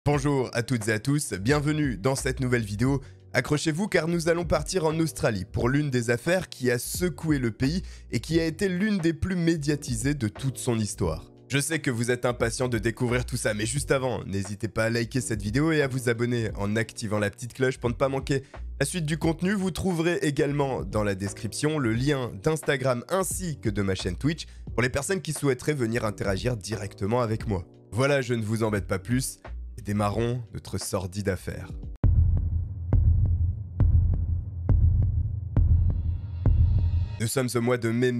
Bonjour à toutes et à tous, bienvenue dans cette nouvelle vidéo. Accrochez-vous car nous allons partir en Australie pour l'une des affaires qui a secoué le pays et qui a été l'une des plus médiatisées de toute son histoire. Je sais que vous êtes impatients de découvrir tout ça, mais juste avant, n'hésitez pas à liker cette vidéo et à vous abonner en activant la petite cloche pour ne pas manquer la suite du contenu. Vous trouverez également dans la description le lien d'Instagram ainsi que de ma chaîne Twitch pour les personnes qui souhaiteraient venir interagir directement avec moi. Voilà, je ne vous embête pas plus. Et démarrons notre sordide affaire. Nous sommes au mois de mai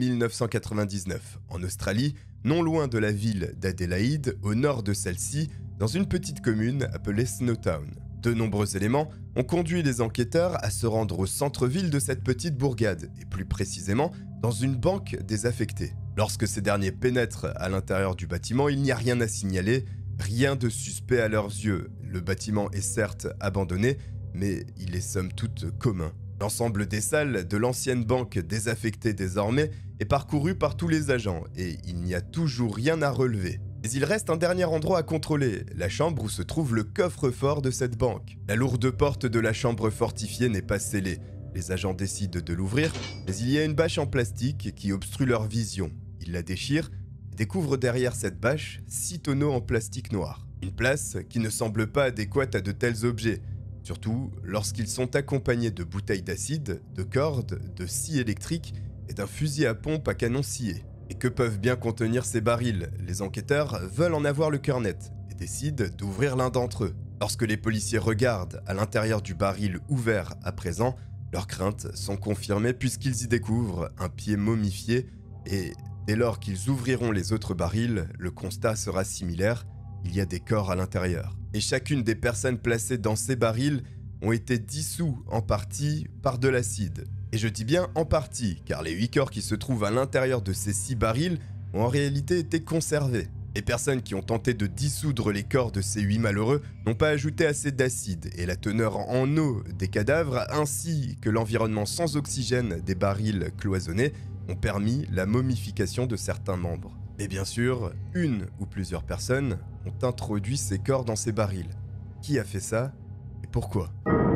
1999, en Australie, non loin de la ville d'Adélaïde, au nord de celle-ci, dans une petite commune appelée Snowtown. De nombreux éléments ont conduit les enquêteurs à se rendre au centre-ville de cette petite bourgade, et plus précisément dans une banque désaffectée. Lorsque ces derniers pénètrent à l'intérieur du bâtiment, il n'y a rien à signaler. Rien de suspect à leurs yeux. Le bâtiment est certes abandonné, mais il est somme toute commun. L'ensemble des salles de l'ancienne banque désaffectée désormais est parcouru par tous les agents et il n'y a toujours rien à relever. Mais il reste un dernier endroit à contrôler, la chambre où se trouve le coffre-fort de cette banque. La lourde porte de la chambre fortifiée n'est pas scellée. Les agents décident de l'ouvrir, mais il y a une bâche en plastique qui obstrue leur vision. Ils la déchirent et découvre derrière cette bâche 6 tonneaux en plastique noir. Une place qui ne semble pas adéquate à de tels objets, surtout lorsqu'ils sont accompagnés de bouteilles d'acide, de cordes, de scie électrique et d'un fusil à pompe à canon scié. Et que peuvent bien contenir ces barils? Les enquêteurs veulent en avoir le cœur net et décident d'ouvrir l'un d'entre eux. Lorsque les policiers regardent à l'intérieur du baril ouvert à présent, leurs craintes sont confirmées puisqu'ils y découvrent un pied momifié et dès lors qu'ils ouvriront les autres barils, le constat sera similaire, il y a des corps à l'intérieur. Et chacune des personnes placées dans ces barils ont été dissous en partie par de l'acide. Et je dis bien en partie, car les 8 corps qui se trouvent à l'intérieur de ces 6 barils ont en réalité été conservés. Les personnes qui ont tenté de dissoudre les corps de ces 8 malheureux n'ont pas ajouté assez d'acide, et la teneur en eau des cadavres, ainsi que l'environnement sans oxygène des barils cloisonnés, ont permis la momification de certains membres. Et bien sûr, une ou plusieurs personnes ont introduit ces corps dans ces barils. Qui a fait ça et pourquoi?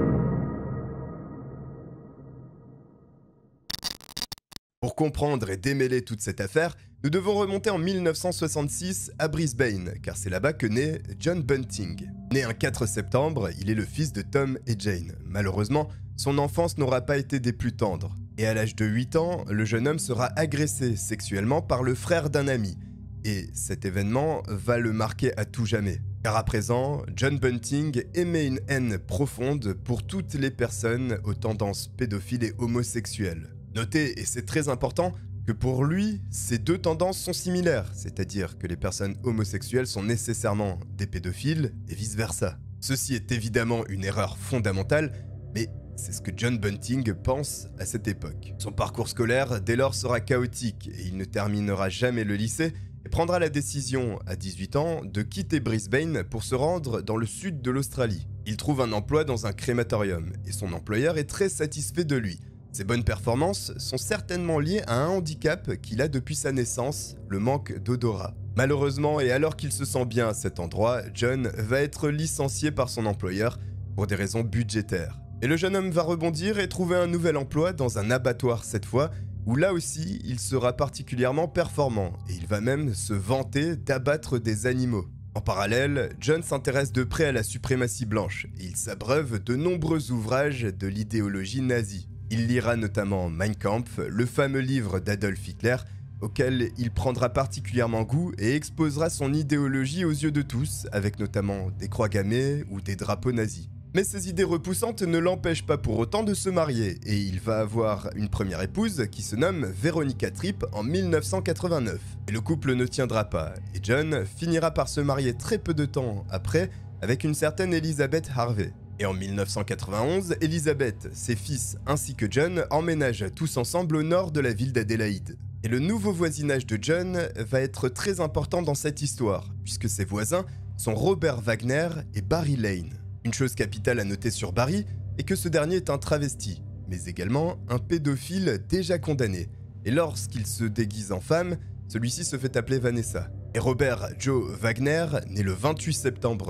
Pour comprendre et démêler toute cette affaire, nous devons remonter en 1966 à Brisbane, car c'est là-bas que naît John Bunting. Né un 4 septembre, il est le fils de Tom et Jane. Malheureusement, son enfance n'aura pas été des plus tendres. Et à l'âge de 8 ans, le jeune homme sera agressé sexuellement par le frère d'un ami. Et cet événement va le marquer à tout jamais. Car à présent, John Bunting émet une haine profonde pour toutes les personnes aux tendances pédophiles et homosexuelles. Notez, et c'est très important, que pour lui, ces deux tendances sont similaires, c'est-à-dire que les personnes homosexuelles sont nécessairement des pédophiles et vice-versa. Ceci est évidemment une erreur fondamentale, mais c'est ce que John Bunting pense à cette époque. Son parcours scolaire dès lors sera chaotique et il ne terminera jamais le lycée et prendra la décision à 18 ans de quitter Brisbane pour se rendre dans le sud de l'Australie. Il trouve un emploi dans un crématorium et son employeur est très satisfait de lui. Ses bonnes performances sont certainement liées à un handicap qu'il a depuis sa naissance, le manque d'odorat. Malheureusement, et alors qu'il se sent bien à cet endroit, John va être licencié par son employeur pour des raisons budgétaires. Et le jeune homme va rebondir et trouver un nouvel emploi dans un abattoir cette fois, où là aussi il sera particulièrement performant et il va même se vanter d'abattre des animaux. En parallèle, John s'intéresse de près à la suprématie blanche et il s'abreuve de nombreux ouvrages de l'idéologie nazie. Il lira notamment Mein Kampf, le fameux livre d'Adolf Hitler, auquel il prendra particulièrement goût et exposera son idéologie aux yeux de tous, avec notamment des croix gammées ou des drapeaux nazis. Mais ces idées repoussantes ne l'empêchent pas pour autant de se marier, et il va avoir une première épouse qui se nomme Veronica Tripp en 1989. Et le couple ne tiendra pas, et John finira par se marier très peu de temps après avec une certaine Elizabeth Harvey. Et en 1991, Elizabeth, ses fils ainsi que John emménagent tous ensemble au nord de la ville d'Adélaïde. Et le nouveau voisinage de John va être très important dans cette histoire, puisque ses voisins sont Robert Wagner et Barry Lane. Une chose capitale à noter sur Barry est que ce dernier est un travesti, mais également un pédophile déjà condamné. Et lorsqu'il se déguise en femme, celui-ci se fait appeler Vanessa. Et Robert Joe Wagner, né le 28 septembre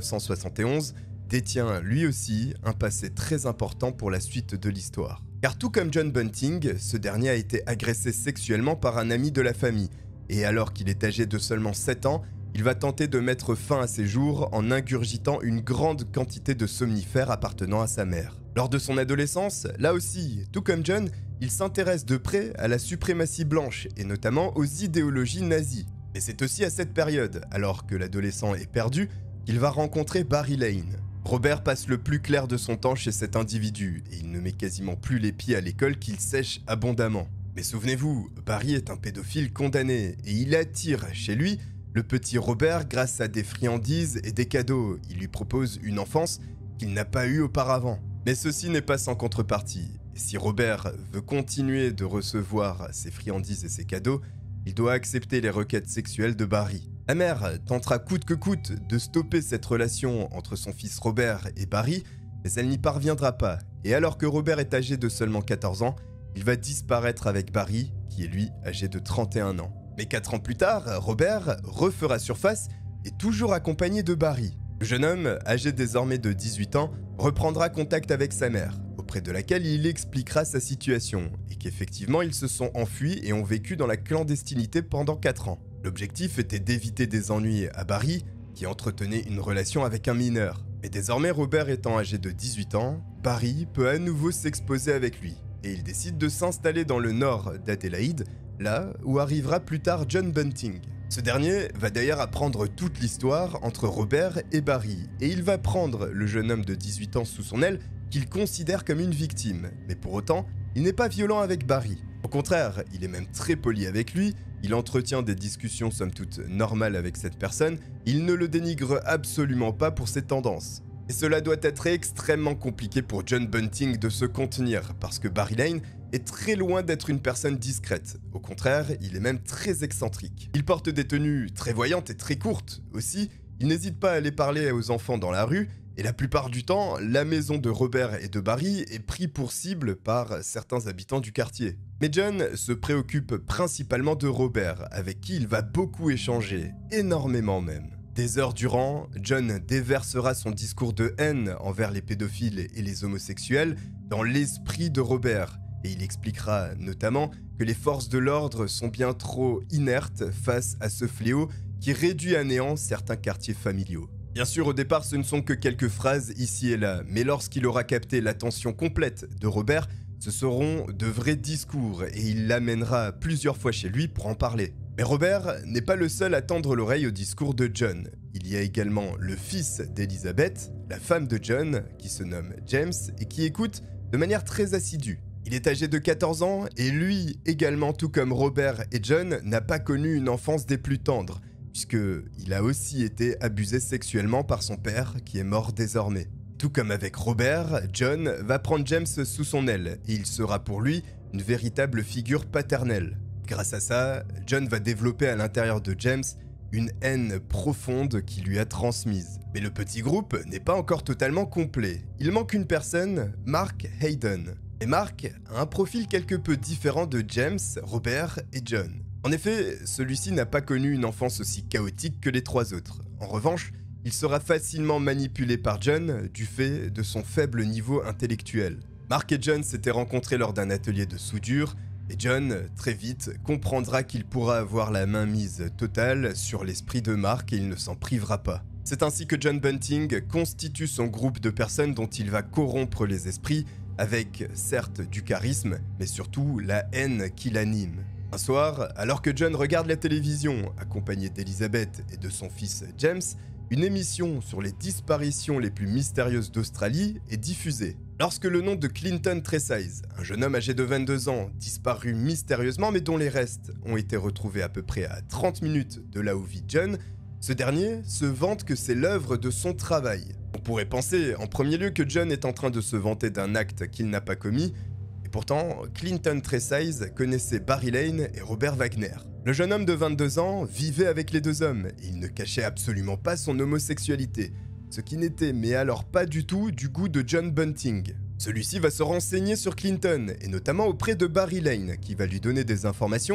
1971, détient lui aussi un passé très important pour la suite de l'histoire. Car tout comme John Bunting, ce dernier a été agressé sexuellement par un ami de la famille, et alors qu'il est âgé de seulement 7 ans, il va tenter de mettre fin à ses jours en ingurgitant une grande quantité de somnifères appartenant à sa mère. Lors de son adolescence, là aussi, tout comme John, il s'intéresse de près à la suprématie blanche et notamment aux idéologies nazies. Et c'est aussi à cette période, alors que l'adolescent est perdu, qu'il va rencontrer Barry Lane. Robert passe le plus clair de son temps chez cet individu et il ne met quasiment plus les pieds à l'école qu'il sèche abondamment. Mais souvenez-vous, Barry est un pédophile condamné et il attire chez lui le petit Robert grâce à des friandises et des cadeaux. Il lui propose une enfance qu'il n'a pas eue auparavant. Mais ceci n'est pas sans contrepartie. Et si Robert veut continuer de recevoir ses friandises et ses cadeaux, il doit accepter les requêtes sexuelles de Barry. La mère tentera coûte que coûte de stopper cette relation entre son fils Robert et Barry, mais elle n'y parviendra pas. Et alors que Robert est âgé de seulement 14 ans, il va disparaître avec Barry, qui est lui âgé de 31 ans. Mais 4 ans plus tard, Robert refera surface et toujours accompagné de Barry. Le jeune homme, âgé désormais de 18 ans, reprendra contact avec sa mère, auprès de laquelle il expliquera sa situation, et qu'effectivement ils se sont enfuis et ont vécu dans la clandestinité pendant 4 ans. L'objectif était d'éviter des ennuis à Barry, qui entretenait une relation avec un mineur. Mais désormais Robert étant âgé de 18 ans, Barry peut à nouveau s'exposer avec lui, et il décide de s'installer dans le nord d'Adélaïde, là où arrivera plus tard John Bunting. Ce dernier va d'ailleurs apprendre toute l'histoire entre Robert et Barry, et il va prendre le jeune homme de 18 ans sous son aile qu'il considère comme une victime. Mais pour autant, il n'est pas violent avec Barry. Au contraire, il est même très poli avec lui, il entretient des discussions somme toute normales avec cette personne, il ne le dénigre absolument pas pour ses tendances. Et cela doit être extrêmement compliqué pour John Bunting de se contenir, parce que Barry Lane est très loin d'être une personne discrète. Au contraire, il est même très excentrique. Il porte des tenues très voyantes et très courtes. Aussi, il n'hésite pas à aller parler aux enfants dans la rue, et la plupart du temps, la maison de Robert et de Barry est prise pour cible par certains habitants du quartier. Mais John se préoccupe principalement de Robert, avec qui il va beaucoup échanger, énormément même. Des heures durant, John déversera son discours de haine envers les pédophiles et les homosexuels dans l'esprit de Robert, et il expliquera notamment que les forces de l'ordre sont bien trop inertes face à ce fléau qui réduit à néant certains quartiers familiaux. Bien sûr, au départ, ce ne sont que quelques phrases ici et là, mais lorsqu'il aura capté l'attention complète de Robert, ce seront de vrais discours et il l'amènera plusieurs fois chez lui pour en parler. Mais Robert n'est pas le seul à tendre l'oreille au discours de John. Il y a également le fils d'Elizabeth, la femme de John, qui se nomme James et qui écoute de manière très assidue. Il est âgé de 14 ans et lui également, tout comme Robert et John, n'a pas connu une enfance des plus tendres, puisqu'il a aussi été abusé sexuellement par son père qui est mort désormais. Tout comme avec Robert, John va prendre James sous son aile et il sera pour lui une véritable figure paternelle. Grâce à ça, John va développer à l'intérieur de James une haine profonde qui lui a transmise. Mais le petit groupe n'est pas encore totalement complet. Il manque une personne, Mark Hayden. Et Mark a un profil quelque peu différent de James, Robert et John. En effet, celui-ci n'a pas connu une enfance aussi chaotique que les 3 autres. En revanche, il sera facilement manipulé par John du fait de son faible niveau intellectuel. Mark et John s'étaient rencontrés lors d'un atelier de soudure, et John, très vite, comprendra qu'il pourra avoir la main mise totale sur l'esprit de Mark et il ne s'en privera pas. C'est ainsi que John Bunting constitue son groupe de personnes dont il va corrompre les esprits, avec certes du charisme, mais surtout la haine qui l'anime. Un soir, alors que John regarde la télévision, accompagné d'Elizabeth et de son fils James, une émission sur les disparitions les plus mystérieuses d'Australie est diffusée. Lorsque le nom de Clinton Tresize, un jeune homme âgé de 22 ans, disparu mystérieusement mais dont les restes ont été retrouvés à peu près à 30 minutes de là où vit John, ce dernier se vante que c'est l'œuvre de son travail. On pourrait penser en premier lieu que John est en train de se vanter d'un acte qu'il n'a pas commis, et pourtant Clinton Tresize connaissait Barry Lane et Robert Wagner. Le jeune homme de 22 ans vivait avec les 2 hommes et il ne cachait absolument pas son homosexualité, ce qui n'était mais alors pas du tout du goût de John Bunting. Celui-ci va se renseigner sur Clinton et notamment auprès de Barry Lane qui va lui donner des informations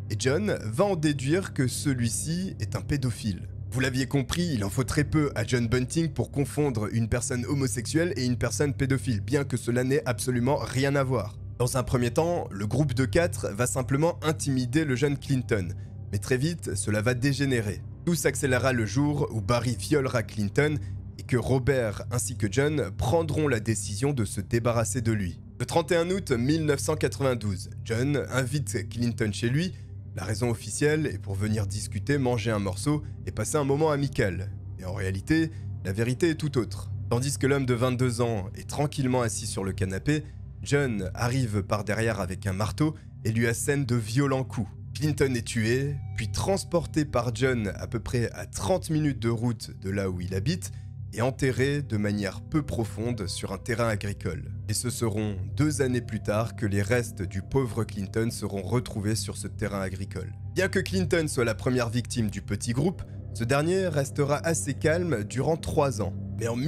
et John va en déduire que celui-ci est un pédophile. Vous l'aviez compris, il en faut très peu à John Bunting pour confondre une personne homosexuelle et une personne pédophile, bien que cela n'ait absolument rien à voir. Dans un premier temps, le groupe de 4 va simplement intimider le jeune Clinton, mais très vite, cela va dégénérer. Tout s'accélérera le jour où Barry violera Clinton et que Robert ainsi que John prendront la décision de se débarrasser de lui. Le 31 août 1992, John invite Clinton chez lui. La raison officielle est pour venir discuter, manger un morceau et passer un moment amical. Et en réalité, la vérité est tout autre. Tandis que l'homme de 22 ans est tranquillement assis sur le canapé, John arrive par derrière avec un marteau et lui assène de violents coups. Clinton est tué, puis transporté par John à peu près à 30 minutes de route de là où il habite, et enterré de manière peu profonde sur un terrain agricole. Et ce seront 2 années plus tard que les restes du pauvre Clinton seront retrouvés sur ce terrain agricole. Bien que Clinton soit la première victime du petit groupe, ce dernier restera assez calme durant 3 ans. Mais en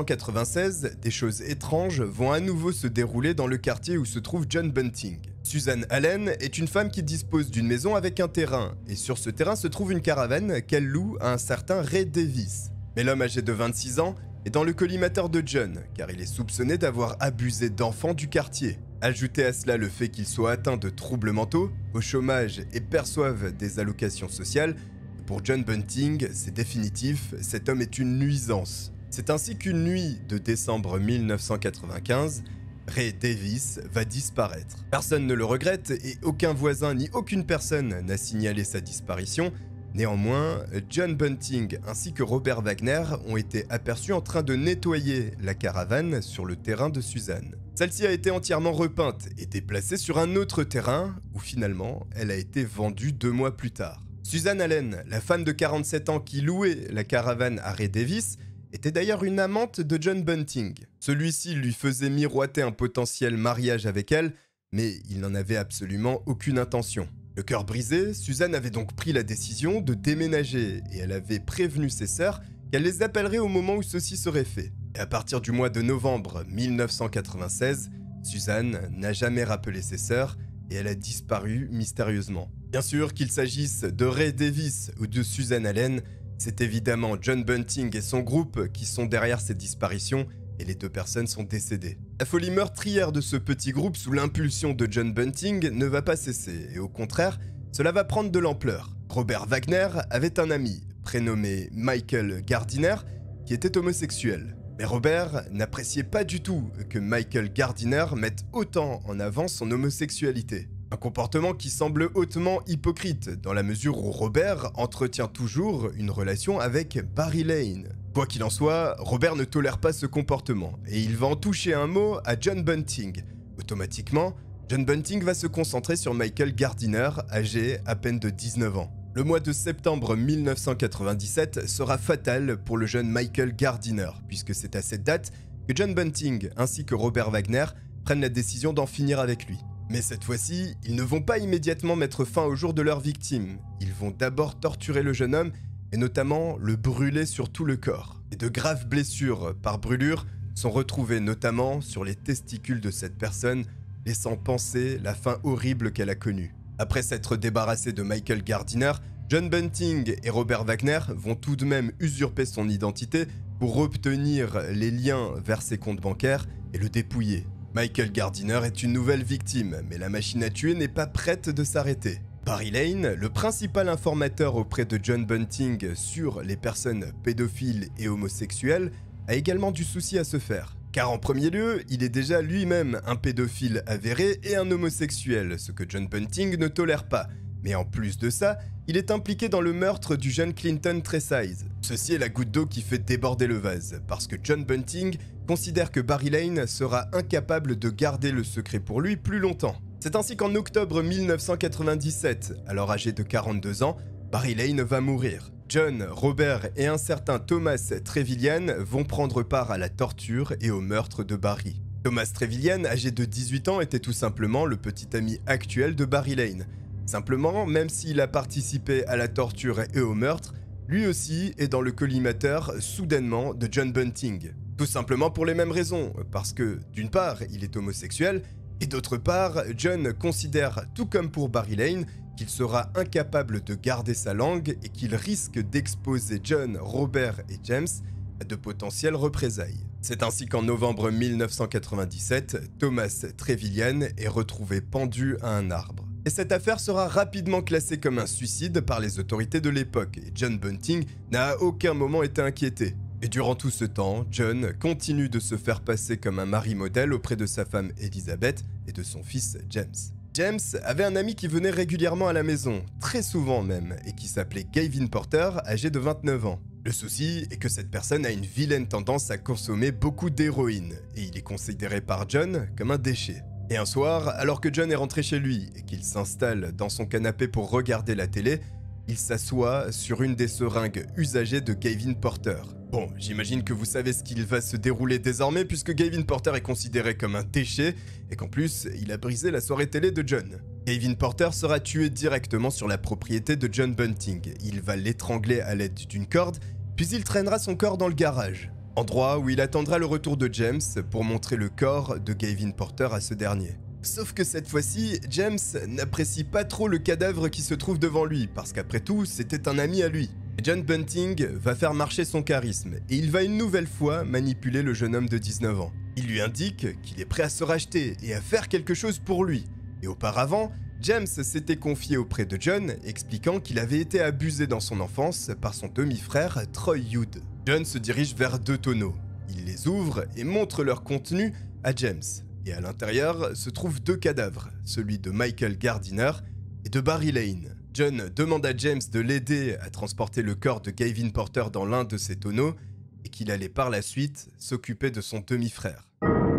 1996, des choses étranges vont à nouveau se dérouler dans le quartier où se trouve John Bunting. Susan Allen est une femme qui dispose d'une maison avec un terrain, et sur ce terrain se trouve une caravane qu'elle loue à un certain Ray Davis. Mais l'homme âgé de 26 ans est dans le collimateur de John, car il est soupçonné d'avoir abusé d'enfants du quartier. Ajoutez à cela le fait qu'il soit atteint de troubles mentaux, au chômage et perçoive des allocations sociales. Pour John Bunting, c'est définitif, cet homme est une nuisance. C'est ainsi qu'une nuit de décembre 1995, Ray Davis va disparaître. Personne ne le regrette et aucun voisin ni aucune personne n'a signalé sa disparition. Néanmoins, John Bunting ainsi que Robert Wagner ont été aperçus en train de nettoyer la caravane sur le terrain de Suzanne. Celle-ci a été entièrement repeinte et déplacée sur un autre terrain où finalement elle a été vendue 2 mois plus tard. Susan Allen, la femme de 47 ans qui louait la caravane à Ray Davis, était d'ailleurs une amante de John Bunting. Celui-ci lui faisait miroiter un potentiel mariage avec elle, mais il n'en avait absolument aucune intention. Le cœur brisé, Suzanne avait donc pris la décision de déménager et elle avait prévenu ses sœurs qu'elle les appellerait au moment où ceci serait fait. Et à partir du mois de novembre 1996, Suzanne n'a jamais rappelé ses sœurs et elle a disparu mystérieusement. Bien sûr qu'il s'agisse de Ray Davis ou de Susan Allen, c'est évidemment John Bunting et son groupe qui sont derrière ces disparitions et les 2 personnes sont décédées. La folie meurtrière de ce petit groupe sous l'impulsion de John Bunting ne va pas cesser et au contraire, cela va prendre de l'ampleur. Robert Wagner avait un ami prénommé Michael Gardiner qui était homosexuel. Mais Robert n'appréciait pas du tout que Michael Gardiner mette autant en avant son homosexualité. Un comportement qui semble hautement hypocrite, dans la mesure où Robert entretient toujours une relation avec Barry Lane. Quoi qu'il en soit, Robert ne tolère pas ce comportement, et il va en toucher un mot à John Bunting. Automatiquement, John Bunting va se concentrer sur Michael Gardiner, âgé à peine de 19 ans. Le mois de septembre 1997 sera fatal pour le jeune Michael Gardiner, puisque c'est à cette date que John Bunting ainsi que Robert Wagner prennent la décision d'en finir avec lui. Mais cette fois-ci, ils ne vont pas immédiatement mettre fin au jour de leur victime. Ils vont d'abord torturer le jeune homme et notamment le brûler sur tout le corps. Et de graves blessures par brûlure sont retrouvées notamment sur les testicules de cette personne, laissant penser la fin horrible qu'elle a connue. Après s'être débarrassé de Michael Gardiner, John Bunting et Robert Wagner vont tout de même usurper son identité pour obtenir les liens vers ses comptes bancaires et le dépouiller. Michael Gardiner est une nouvelle victime, mais la machine à tuer n'est pas prête de s'arrêter. Barry Lane, le principal informateur auprès de John Bunting sur les personnes pédophiles et homosexuelles, a également du souci à se faire. Car en premier lieu, il est déjà lui-même un pédophile avéré et un homosexuel, ce que John Bunting ne tolère pas. Mais en plus de ça, il est impliqué dans le meurtre du jeune Clinton Tresize. Ceci est la goutte d'eau qui fait déborder le vase, parce que John Bunting considère que Barry Lane sera incapable de garder le secret pour lui plus longtemps. C'est ainsi qu'en octobre 1997, alors âgé de 42 ans, Barry Lane va mourir. John, Robert et un certain Thomas Trevelyan vont prendre part à la torture et au meurtre de Barry. Thomas Trevelyan, âgé de 18 ans, était tout simplement le petit ami actuel de Barry Lane. Simplement, même s'il a participé à la torture et au meurtre, lui aussi est dans le collimateur soudainement de John Bunting. Tout simplement pour les mêmes raisons, parce que d'une part, il est homosexuel, Et d'autre part, John considère, tout comme pour Barry Lane, qu'il sera incapable de garder sa langue et qu'il risque d'exposer John, Robert et James à de potentielles représailles. C'est ainsi qu'en novembre 1997, Thomas Trevelyan est retrouvé pendu à un arbre. Et cette affaire sera rapidement classée comme un suicide par les autorités de l'époque, et John Bunting n'a à aucun moment été inquiété. Et durant tout ce temps, John continue de se faire passer comme un mari modèle auprès de sa femme Elizabeth et de son fils James. James avait un ami qui venait régulièrement à la maison, très souvent même, et qui s'appelait Gavin Porter, âgé de 29 ans. Le souci est que cette personne a une vilaine tendance à consommer beaucoup d'héroïne, et il est considéré par John comme un déchet. Et un soir, alors que John est rentré chez lui et qu'il s'installe dans son canapé pour regarder la télé, il s'assoit sur une des seringues usagées de Gavin Porter. Bon, j'imagine que vous savez ce qu'il va se dérouler désormais puisque Gavin Porter est considéré comme un déchet et qu'en plus, il a brisé la soirée télé de John. Gavin Porter sera tué directement sur la propriété de John Bunting. Il va l'étrangler à l'aide d'une corde, puis il traînera son corps dans le garage. Endroit où il attendra le retour de James pour montrer le corps de Gavin Porter à ce dernier. Sauf que cette fois-ci, James n'apprécie pas trop le cadavre qui se trouve devant lui, parce qu'après tout, c'était un ami à lui. John Bunting va faire marcher son charisme, et il va une nouvelle fois manipuler le jeune homme de 19 ans. Il lui indique qu'il est prêt à se racheter et à faire quelque chose pour lui. Et auparavant, James s'était confié auprès de John, expliquant qu'il avait été abusé dans son enfance par son demi-frère Troy Hood. John se dirige vers deux tonneaux. Il les ouvre et montre leur contenu à James. Et à l'intérieur se trouvent deux cadavres, celui de Michael Gardiner et de Barry Lane. John demande à James de l'aider à transporter le corps de Gavin Porter dans l'un de ces tonneaux et qu'il allait par la suite s'occuper de son demi-frère.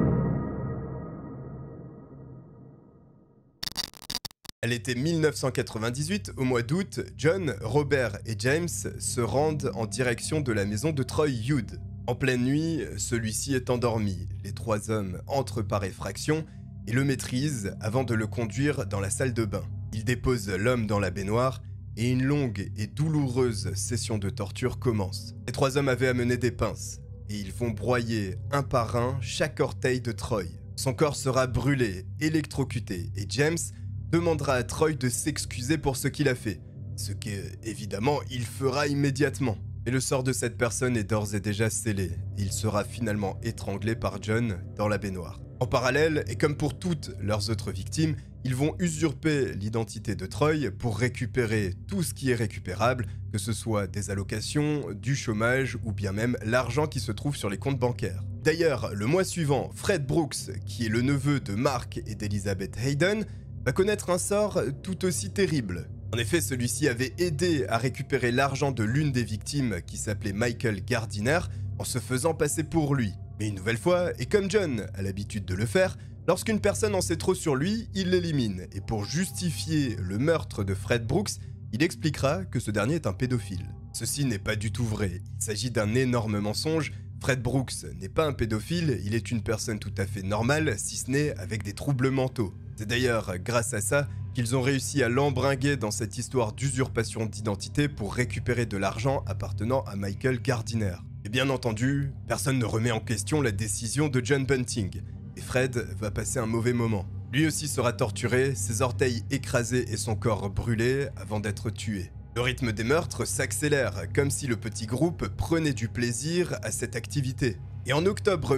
À l'été 1998, au mois d'août, John, Robert et James se rendent en direction de la maison de Troy Hood. En pleine nuit, celui-ci est endormi. Les trois hommes entrent par effraction et le maîtrisent avant de le conduire dans la salle de bain. Ils déposent l'homme dans la baignoire et une longue et douloureuse session de torture commence. Les trois hommes avaient amené des pinces et ils vont broyer un par un chaque orteil de Troy. Son corps sera brûlé, électrocuté et James demandera à Troy de s'excuser pour ce qu'il a fait, ce qu'évidemment il fera immédiatement. Mais le sort de cette personne est d'ores et déjà scellé. Il sera finalement étranglé par John dans la baignoire. En parallèle, et comme pour toutes leurs autres victimes, ils vont usurper l'identité de Troy pour récupérer tout ce qui est récupérable, que ce soit des allocations, du chômage ou bien même l'argent qui se trouve sur les comptes bancaires. D'ailleurs, le mois suivant, Fred Brooks, qui est le neveu de Mark et d'Elizabeth Hayden, va connaître un sort tout aussi terrible. En effet, celui-ci avait aidé à récupérer l'argent de l'une des victimes qui s'appelait Michael Gardiner en se faisant passer pour lui. Mais une nouvelle fois, et comme John a l'habitude de le faire, lorsqu'une personne en sait trop sur lui, il l'élimine. Et pour justifier le meurtre de Fred Brooks, il expliquera que ce dernier est un pédophile. Ceci n'est pas du tout vrai, il s'agit d'un énorme mensonge. Fred Brooks n'est pas un pédophile, il est une personne tout à fait normale, si ce n'est avec des troubles mentaux. C'est d'ailleurs grâce à ça qu'ils ont réussi à l'embringuer dans cette histoire d'usurpation d'identité pour récupérer de l'argent appartenant à Michael Gardiner. Et bien entendu, personne ne remet en question la décision de John Bunting, et Fred va passer un mauvais moment. Lui aussi sera torturé, ses orteils écrasés et son corps brûlé avant d'être tué. Le rythme des meurtres s'accélère, comme si le petit groupe prenait du plaisir à cette activité. Et en octobre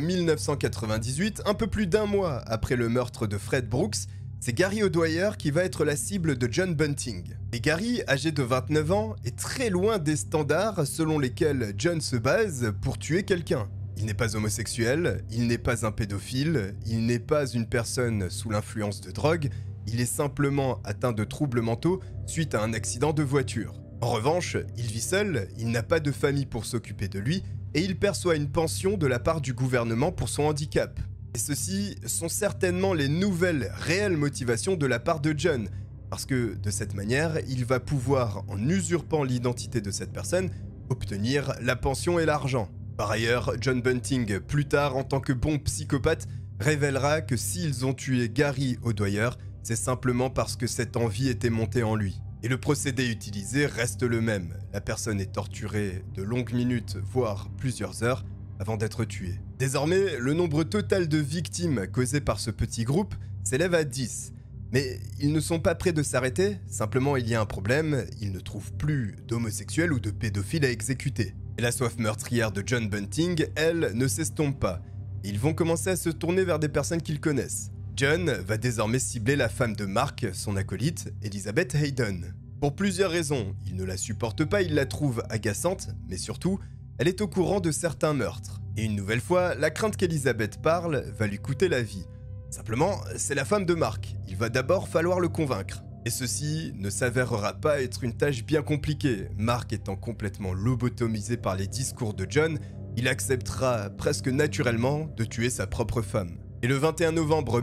1998, un peu plus d'un mois après le meurtre de Fred Brooks, c'est Gary O'Dwyer qui va être la cible de John Bunting. Et Gary, âgé de 29 ans, est très loin des standards selon lesquels John se base pour tuer quelqu'un. Il n'est pas homosexuel, il n'est pas un pédophile, il n'est pas une personne sous l'influence de drogue, il est simplement atteint de troubles mentaux suite à un accident de voiture. En revanche, il vit seul, il n'a pas de famille pour s'occuper de lui, et il perçoit une pension de la part du gouvernement pour son handicap. Et ceci sont certainement les nouvelles réelles motivations de la part de John, parce que de cette manière, il va pouvoir, en usurpant l'identité de cette personne, obtenir la pension et l'argent. Par ailleurs, John Bunting, plus tard en tant que bon psychopathe, révélera que s'ils ont tué Gary O'Dwyer, c'est simplement parce que cette envie était montée en lui. Et le procédé utilisé reste le même. La personne est torturée de longues minutes, voire plusieurs heures, avant d'être tuée. Désormais, le nombre total de victimes causées par ce petit groupe s'élève à 10. Mais ils ne sont pas prêts de s'arrêter, simplement il y a un problème, ils ne trouvent plus d'homosexuels ou de pédophiles à exécuter. Et la soif meurtrière de John Bunting, elle, ne s'estompe pas. Ils vont commencer à se tourner vers des personnes qu'ils connaissent. John va désormais cibler la femme de Mark, son acolyte, Elizabeth Hayden. Pour plusieurs raisons, il ne la supporte pas, il la trouve agaçante, mais surtout, elle est au courant de certains meurtres. Et une nouvelle fois, la crainte qu'Elizabeth parle va lui coûter la vie. Simplement, c'est la femme de Mark, il va d'abord falloir le convaincre. Et ceci ne s'avérera pas être une tâche bien compliquée. Mark étant complètement lobotomisé par les discours de John, il acceptera presque naturellement de tuer sa propre femme. Et le 21 novembre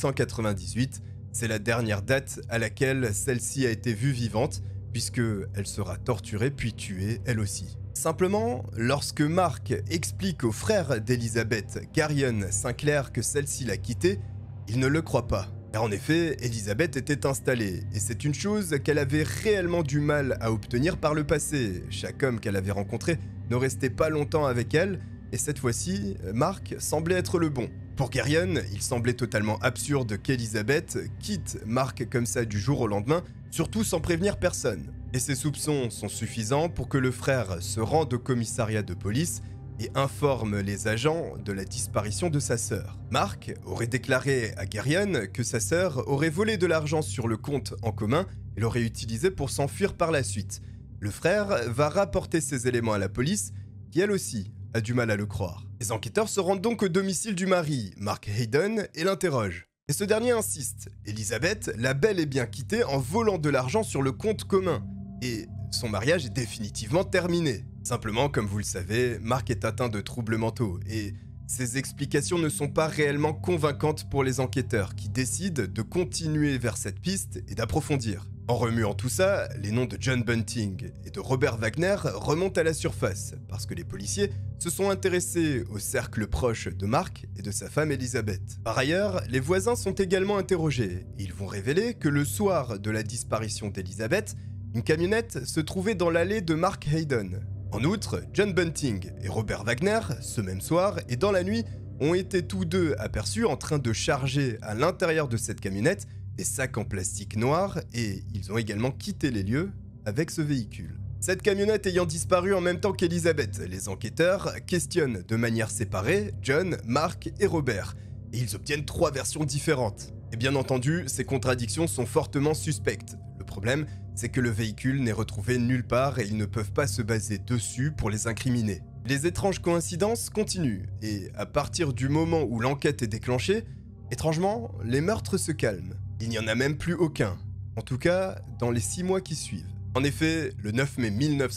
1998, c'est la dernière date à laquelle celle-ci a été vue vivante, puisqu'elle sera torturée puis tuée elle aussi. Simplement, lorsque Mark explique au frère d'Elizabeth, Garion Sinclair, que celle-ci l'a quitté, il ne le croit pas. Car en effet, Elizabeth était installée, et c'est une chose qu'elle avait réellement du mal à obtenir par le passé. Chaque homme qu'elle avait rencontré ne restait pas longtemps avec elle, et cette fois-ci, Mark semblait être le bon. Pour Garion, il semblait totalement absurde qu'Elizabeth quitte Mark comme ça du jour au lendemain, surtout sans prévenir personne. Et ses soupçons sont suffisants pour que le frère se rende au commissariat de police et informe les agents de la disparition de sa sœur. Mark aurait déclaré à Garion que sa sœur aurait volé de l'argent sur le compte en commun et l'aurait utilisé pour s'enfuir par la suite. Le frère va rapporter ces éléments à la police, qui elle aussi a du mal à le croire. Les enquêteurs se rendent donc au domicile du mari, Mark Hayden, et l'interrogent. Et ce dernier insiste. Elizabeth l'a bel et bien quitté en volant de l'argent sur le compte commun. Et son mariage est définitivement terminé. Simplement, comme vous le savez, Mark est atteint de troubles mentaux et ses explications ne sont pas réellement convaincantes pour les enquêteurs qui décident de continuer vers cette piste et d'approfondir. En remuant tout ça, les noms de John Bunting et de Robert Wagner remontent à la surface parce que les policiers se sont intéressés au cercle proche de Mark et de sa femme Elizabeth. Par ailleurs, les voisins sont également interrogés et ils vont révéler que le soir de la disparition d'Elizabeth, une camionnette se trouvait dans l'allée de Mark Hayden. En outre, John Bunting et Robert Wagner, ce même soir et dans la nuit, ont été tous deux aperçus en train de charger à l'intérieur de cette camionnette des sacs en plastique noir et ils ont également quitté les lieux avec ce véhicule. Cette camionnette ayant disparu en même temps qu'Elizabeth, les enquêteurs questionnent de manière séparée John, Mark et Robert et ils obtiennent 3 versions différentes. Et bien entendu, ces contradictions sont fortement suspectes. Le problème, c'est que le véhicule n'est retrouvé nulle part et ils ne peuvent pas se baser dessus pour les incriminer. Les étranges coïncidences continuent, et à partir du moment où l'enquête est déclenchée, étrangement, les meurtres se calment. Il n'y en a même plus aucun, en tout cas dans les 6 mois qui suivent. En effet, le 9 mai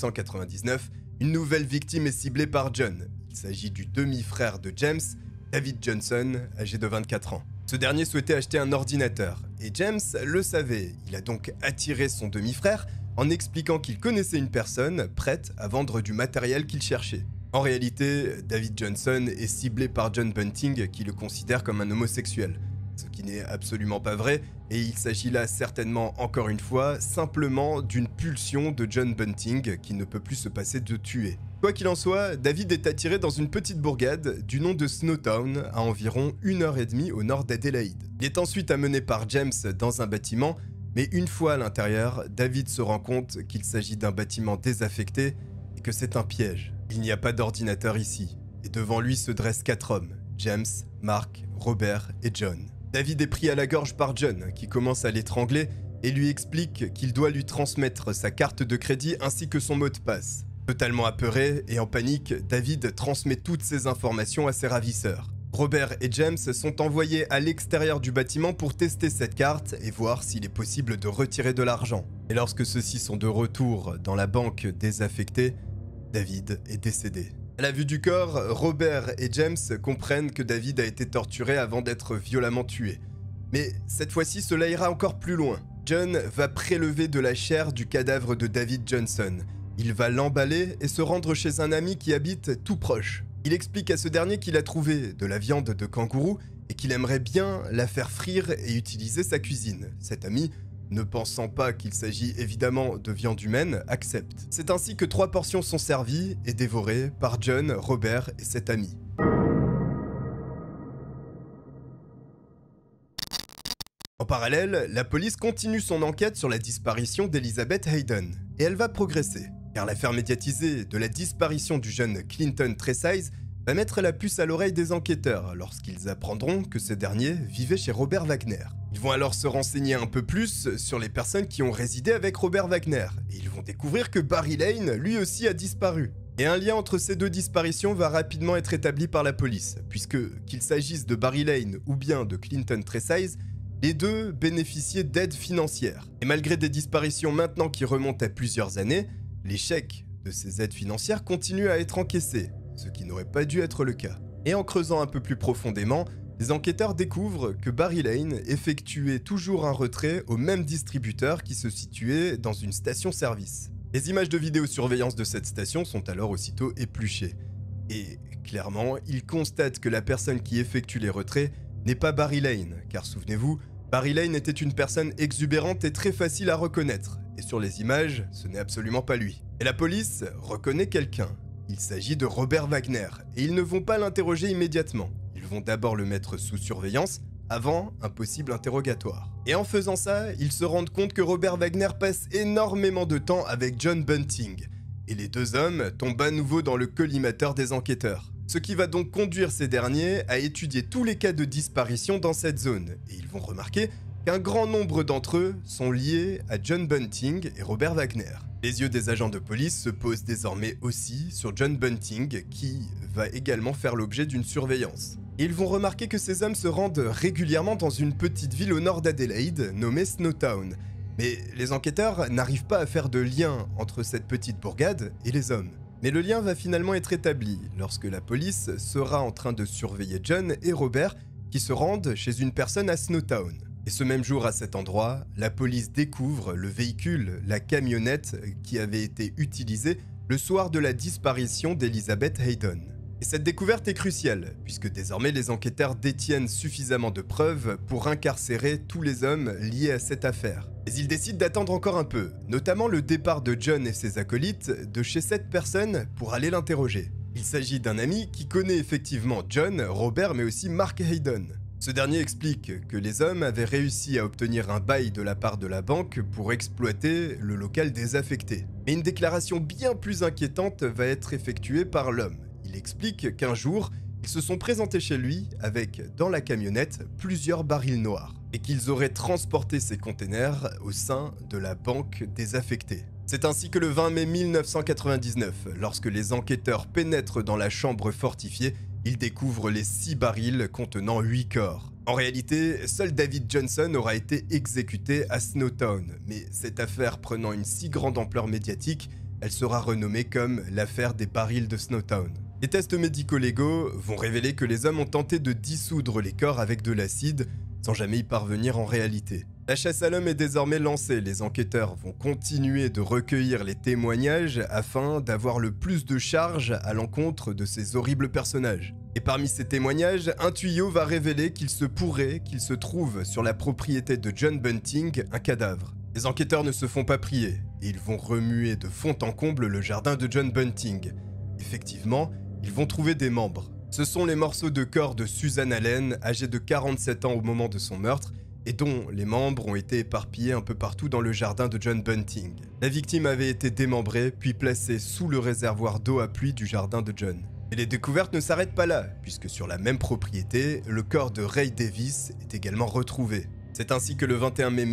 1999, une nouvelle victime est ciblée par John. Il s'agit du demi-frère de James, David Johnson, âgé de 24 ans. Ce dernier souhaitait acheter un ordinateur, et James le savait. Il a donc attiré son demi-frère en expliquant qu'il connaissait une personne prête à vendre du matériel qu'il cherchait. En réalité, David Johnson est ciblé par John Bunting qui le considère comme un homosexuel, ce qui n'est absolument pas vrai, et il s'agit là certainement, encore une fois, simplement d'une pulsion de John Bunting qui ne peut plus se passer de tuer. Quoi qu'il en soit, David est attiré dans une petite bourgade du nom de Snowtown, à environ 1h30 au nord d'Adélaïde. Il est ensuite amené par James dans un bâtiment, mais une fois à l'intérieur, David se rend compte qu'il s'agit d'un bâtiment désaffecté et que c'est un piège. Il n'y a pas d'ordinateur ici, et devant lui se dressent 4 hommes, James, Mark, Robert et John. David est pris à la gorge par John, qui commence à l'étrangler et lui explique qu'il doit lui transmettre sa carte de crédit ainsi que son mot de passe. Totalement apeuré et en panique, David transmet toutes ces informations à ses ravisseurs. Robert et James sont envoyés à l'extérieur du bâtiment pour tester cette carte et voir s'il est possible de retirer de l'argent. Et lorsque ceux-ci sont de retour dans la banque désaffectée, David est décédé. À la vue du corps, Robert et James comprennent que David a été torturé avant d'être violemment tué. Mais cette fois-ci, cela ira encore plus loin. John va prélever de la chair du cadavre de David Johnson. Il va l'emballer et se rendre chez un ami qui habite tout proche. Il explique à ce dernier qu'il a trouvé de la viande de kangourou et qu'il aimerait bien la faire frire et utiliser sa cuisine. Cet ami, ne pensant pas qu'il s'agit évidemment de viande humaine, accepte. C'est ainsi que 3 portions sont servies et dévorées par John, Robert et cet ami. En parallèle, la police continue son enquête sur la disparition d'Elizabeth Hayden, et elle va progresser, car l'affaire médiatisée de la disparition du jeune Clinton Tresize va mettre la puce à l'oreille des enquêteurs lorsqu'ils apprendront que ce dernier vivait chez Robert Wagner. Ils vont alors se renseigner un peu plus sur les personnes qui ont résidé avec Robert Wagner, et ils vont découvrir que Barry Lane, lui aussi, a disparu. Et un lien entre ces deux disparitions va rapidement être établi par la police, puisque, qu'il s'agisse de Barry Lane ou bien de Clinton Tresize, les deux bénéficiaient d'aides financières. Et malgré des disparitions maintenant qui remontent à plusieurs années, les chèques de ces aides financières continuent à être encaissés, ce qui n'aurait pas dû être le cas. Et en creusant un peu plus profondément, les enquêteurs découvrent que Barry Lane effectuait toujours un retrait au même distributeur qui se situait dans une station-service. Les images de vidéosurveillance de cette station sont alors aussitôt épluchées. Et clairement, ils constatent que la personne qui effectue les retraits n'est pas Barry Lane, car souvenez-vous, Barry Lane était une personne exubérante et très facile à reconnaître. Et sur les images, ce n'est absolument pas lui. Et la police reconnaît quelqu'un. Il s'agit de Robert Wagner, et ils ne vont pas l'interroger immédiatement. Ils vont d'abord le mettre sous surveillance, avant un possible interrogatoire. Et en faisant ça, ils se rendent compte que Robert Wagner passe énormément de temps avec John Bunting, et les deux hommes tombent à nouveau dans le collimateur des enquêteurs. Ce qui va donc conduire ces derniers à étudier tous les cas de disparition dans cette zone, et ils vont remarquer qu'un grand nombre d'entre eux sont liés à John Bunting et Robert Wagner. Les yeux des agents de police se posent désormais aussi sur John Bunting, qui va également faire l'objet d'une surveillance. Et ils vont remarquer que ces hommes se rendent régulièrement dans une petite ville au nord d'Adélaïde, nommée Snowtown. Mais les enquêteurs n'arrivent pas à faire de lien entre cette petite bourgade et les hommes. Mais le lien va finalement être établi lorsque la police sera en train de surveiller John et Robert qui se rendent chez une personne à Snowtown. Et ce même jour à cet endroit, la police découvre le véhicule, la camionnette qui avait été utilisée le soir de la disparition d'Elizabeth Hayden. Et cette découverte est cruciale, puisque désormais les enquêteurs détiennent suffisamment de preuves pour incarcérer tous les hommes liés à cette affaire. Mais ils décident d'attendre encore un peu, notamment le départ de John et ses acolytes de chez cette personne pour aller l'interroger. Il s'agit d'un ami qui connaît effectivement John, Robert mais aussi Mark Hayden. Ce dernier explique que les hommes avaient réussi à obtenir un bail de la part de la banque pour exploiter le local désaffecté. Mais une déclaration bien plus inquiétante va être effectuée par l'homme. Il explique qu'un jour, ils se sont présentés chez lui avec, dans la camionnette, plusieurs barils noirs et qu'ils auraient transporté ces containers au sein de la banque désaffectée. C'est ainsi que le 20 mai 1999, lorsque les enquêteurs pénètrent dans la chambre fortifiée, ils découvrent les 6 barils contenant 8 corps. En réalité, seul David Johnson aura été exécuté à Snowtown, mais cette affaire prenant une si grande ampleur médiatique, elle sera renommée comme l'affaire des barils de Snowtown. Les tests médico-légaux vont révéler que les hommes ont tenté de dissoudre les corps avec de l'acide, sans jamais y parvenir en réalité. La chasse à l'homme est désormais lancée, les enquêteurs vont continuer de recueillir les témoignages afin d'avoir le plus de charges à l'encontre de ces horribles personnages. Et parmi ces témoignages, un tuyau va révéler qu'il se pourrait qu'il se trouve sur la propriété de John Bunting un cadavre. Les enquêteurs ne se font pas prier, et ils vont remuer de fond en comble le jardin de John Bunting. Effectivement, ils vont trouver des membres. Ce sont les morceaux de corps de Susan Allen, âgée de 47 ans au moment de son meurtre, et dont les membres ont été éparpillés un peu partout dans le jardin de John Bunting. La victime avait été démembrée, puis placée sous le réservoir d'eau à pluie du jardin de John. Et les découvertes ne s'arrêtent pas là, puisque sur la même propriété, le corps de Ray Davis est également retrouvé. C'est ainsi que le 21 mai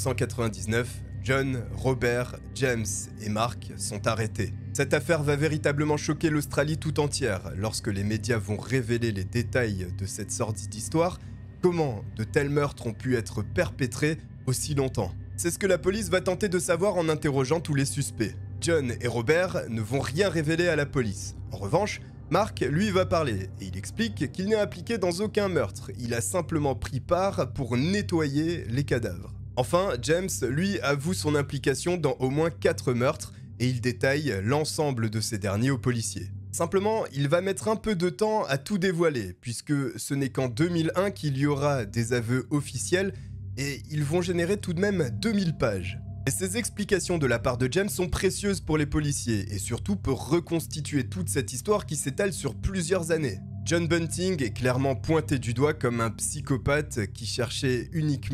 1999, John, Robert, James et Mark sont arrêtés. Cette affaire va véritablement choquer l'Australie tout entière lorsque les médias vont révéler les détails de cette sordide histoire. Comment de tels meurtres ont pu être perpétrés aussi longtemps? C'est ce que la police va tenter de savoir en interrogeant tous les suspects. John et Robert ne vont rien révéler à la police. En revanche, Mark, lui, va parler, et il explique qu'il n'est impliqué dans aucun meurtre, il a simplement pris part pour nettoyer les cadavres. Enfin, James, lui, avoue son implication dans au moins 4 meurtres, et il détaille l'ensemble de ces derniers aux policiers. Simplement, il va mettre un peu de temps à tout dévoiler, puisque ce n'est qu'en 2001 qu'il y aura des aveux officiels, et ils vont générer tout de même 2000 pages. Et ces explications de la part de James sont précieuses pour les policiers, et surtout pour reconstituer toute cette histoire qui s'étale sur plusieurs années. John Bunting est clairement pointé du doigt comme un psychopathe qui cherchait uniquement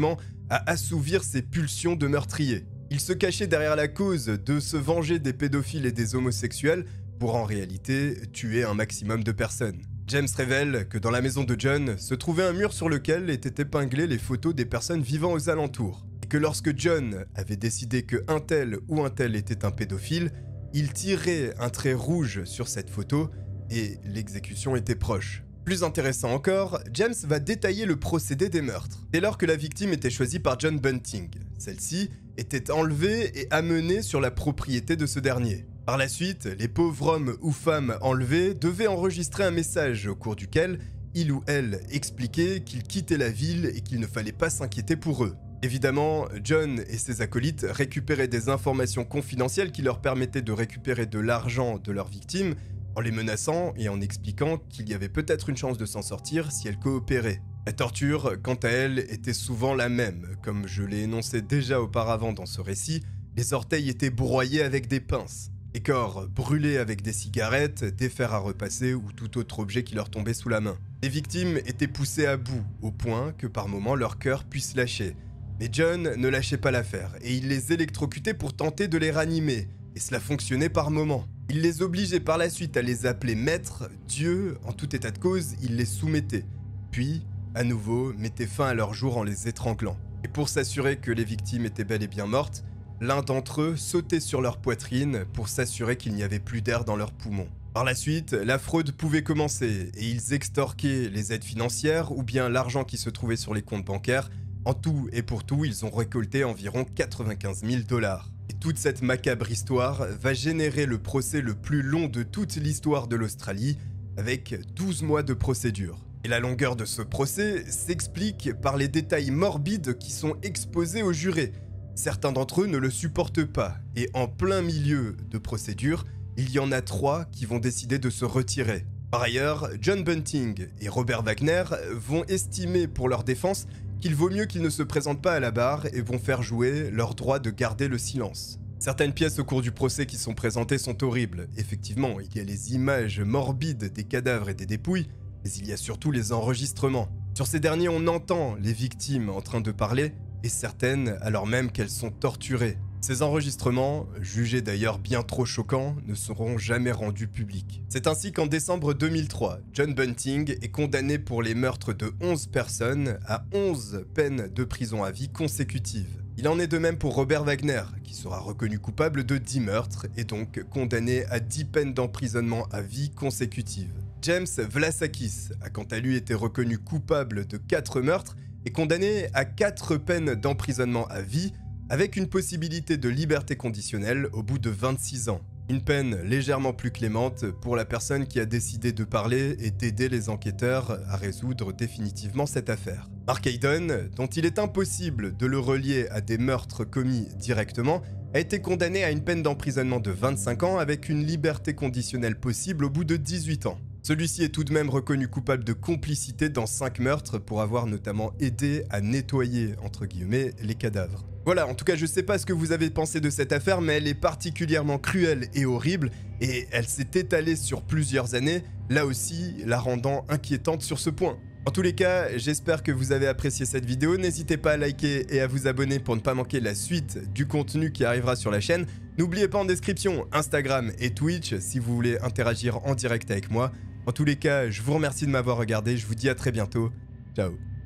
à assouvir ses pulsions de meurtrier. Il se cachait derrière la cause de se venger des pédophiles et des homosexuels pour en réalité tuer un maximum de personnes. James révèle que dans la maison de John se trouvait un mur sur lequel étaient épinglées les photos des personnes vivant aux alentours. Et que lorsque John avait décidé que un tel ou un tel était un pédophile, il tirait un trait rouge sur cette photo et l'exécution était proche. Plus intéressant encore, James va détailler le procédé des meurtres. Dès lors que la victime était choisie par John Bunting, celle-ci était enlevée et amenée sur la propriété de ce dernier. Par la suite, les pauvres hommes ou femmes enlevés devaient enregistrer un message au cours duquel il ou elle expliquait qu'ils quittaient la ville et qu'il ne fallait pas s'inquiéter pour eux. Évidemment, John et ses acolytes récupéraient des informations confidentielles qui leur permettaient de récupérer de l'argent de leurs victimes en les menaçant et en expliquant qu'il y avait peut-être une chance de s'en sortir si elles coopéraient. La torture, quant à elle, était souvent la même. Comme je l'ai énoncé déjà auparavant dans ce récit, les orteils étaient broyés avec des pinces, les corps brûlés avec des cigarettes, des fers à repasser ou tout autre objet qui leur tombait sous la main. Les victimes étaient poussées à bout, au point que par moments leur cœur puisse lâcher. Mais John ne lâchait pas l'affaire et il les électrocutait pour tenter de les ranimer, et cela fonctionnait par moments. Il les obligeait par la suite à les appeler maîtres, dieux, en tout état de cause, il les soumettait. Puis, à nouveau, mettait fin à leur jour en les étranglant. Et pour s'assurer que les victimes étaient bel et bien mortes, l'un d'entre eux sautait sur leur poitrine pour s'assurer qu'il n'y avait plus d'air dans leurs poumons. Par la suite, la fraude pouvait commencer et ils extorquaient les aides financières ou bien l'argent qui se trouvait sur les comptes bancaires. En tout et pour tout, ils ont récolté environ 95 000 $. Et toute cette macabre histoire va générer le procès le plus long de toute l'histoire de l'Australie, avec 12 mois de procédure. Et la longueur de ce procès s'explique par les détails morbides qui sont exposés aux jurés. Certains d'entre eux ne le supportent pas, et en plein milieu de procédure, il y en a 3 qui vont décider de se retirer. Par ailleurs, John Bunting et Robert Wagner vont estimer pour leur défense qu'il vaut mieux qu'ils ne se présentent pas à la barre et vont faire jouer leur droit de garder le silence. Certaines pièces au cours du procès qui sont présentées sont horribles. Effectivement, il y a les images morbides des cadavres et des dépouilles, mais il y a surtout les enregistrements. Sur ces derniers, on entend les victimes en train de parler, et certaines alors même qu'elles sont torturées. Ces enregistrements, jugés d'ailleurs bien trop choquants, ne seront jamais rendus publics. C'est ainsi qu'en décembre 2003, John Bunting est condamné pour les meurtres de 11 personnes à 11 peines de prison à vie consécutives. Il en est de même pour Robert Wagner, qui sera reconnu coupable de 10 meurtres et donc condamné à 10 peines d'emprisonnement à vie consécutives. James Vlasakis a quant à lui été reconnu coupable de 4 meurtres et condamné à 4 peines d'emprisonnement à vie, avec une possibilité de liberté conditionnelle au bout de 26 ans. Une peine légèrement plus clémente pour la personne qui a décidé de parler et d'aider les enquêteurs à résoudre définitivement cette affaire. Mark Hayden, dont il est impossible de le relier à des meurtres commis directement, a été condamné à une peine d'emprisonnement de 25 ans avec une liberté conditionnelle possible au bout de 18 ans. Celui-ci est tout de même reconnu coupable de complicité dans 5 meurtres pour avoir notamment aidé à nettoyer, entre guillemets, les cadavres. Voilà, en tout cas je sais pas ce que vous avez pensé de cette affaire, mais elle est particulièrement cruelle et horrible, et elle s'est étalée sur plusieurs années, là aussi la rendant inquiétante sur ce point. En tous les cas, j'espère que vous avez apprécié cette vidéo, n'hésitez pas à liker et à vous abonner pour ne pas manquer la suite du contenu qui arrivera sur la chaîne. N'oubliez pas en description Instagram et Twitch si vous voulez interagir en direct avec moi. En tous les cas, je vous remercie de m'avoir regardé, je vous dis à très bientôt, ciao.